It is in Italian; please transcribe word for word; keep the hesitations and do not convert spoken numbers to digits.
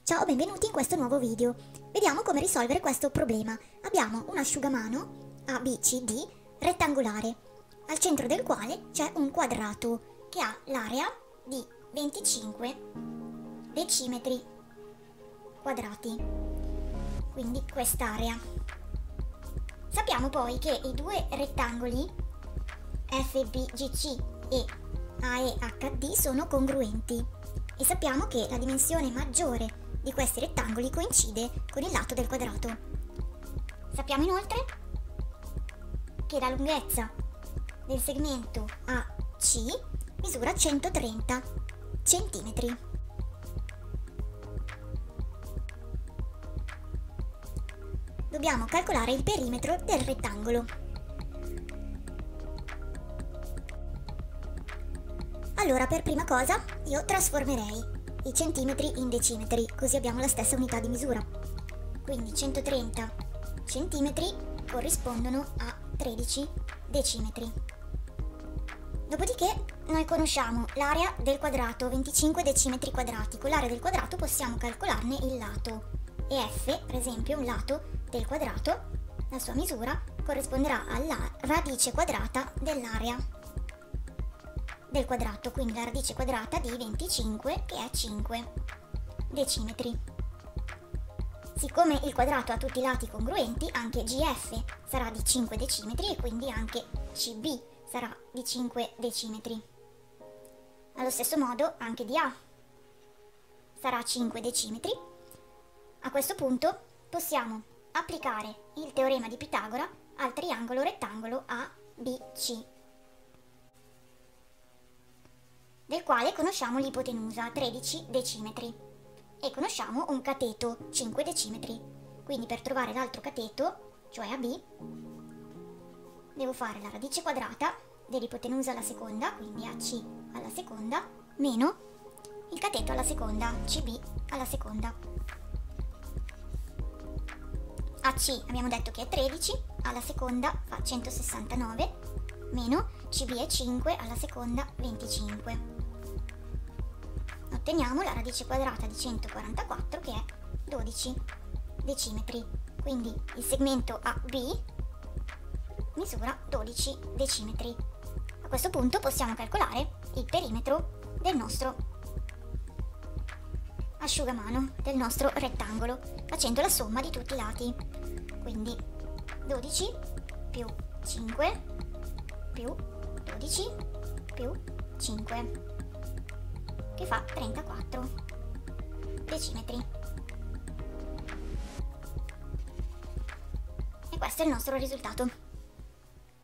Ciao, benvenuti in questo nuovo video. Vediamo come risolvere questo problema. Abbiamo un asciugamano A B C D rettangolare, al centro del quale c'è un quadrato che ha l'area di venticinque decimetri quadrati, quindi quest'area. Sappiamo poi che i due rettangoli F B G C e A E H D sono congruenti e sappiamo che la dimensione maggiore di questi rettangoli coincide con il lato del quadrato. Sappiamo inoltre che la lunghezza del segmento A C misura centotrenta centimetri. Dobbiamo calcolare il perimetro del rettangolo. Allora, per prima cosa io trasformerei i centimetri in decimetri, così abbiamo la stessa unità di misura. Quindi centotrenta centimetri corrispondono a tredici decimetri. Dopodiché noi conosciamo l'area del quadrato, venticinque decimetri quadrati. Con l'area del quadrato possiamo calcolarne il lato e F, per esempio, un lato del quadrato, la sua misura corrisponderà alla radice quadrata dell'area del quadrato, quindi la radice quadrata di venticinque, che è cinque decimetri. Siccome il quadrato ha tutti i lati congruenti, anche G F sarà di cinque decimetri e quindi anche C B sarà di cinque decimetri. Allo stesso modo anche D A sarà cinque decimetri. A questo punto possiamo applicare il teorema di Pitagora al triangolo rettangolo A B C, del quale conosciamo l'ipotenusa tredici decimetri e conosciamo un cateto cinque decimetri. Quindi per trovare l'altro cateto, cioè A B, devo fare la radice quadrata dell'ipotenusa alla seconda, quindi A C alla seconda, meno il cateto alla seconda, C B alla seconda. A C abbiamo detto che è tredici, alla seconda fa centosessantanove, meno C B è cinque, alla seconda venticinque. Otteniamo la radice quadrata di centoquarantaquattro, che è dodici decimetri. Quindi il segmento A B misura dodici decimetri. A questo punto possiamo calcolare il perimetro del nostro asciugamano, del nostro rettangolo, facendo la somma di tutti i lati. Quindi dodici più cinque più dodici più cinque, che fa trentaquattro decimetri. E questo è il nostro risultato.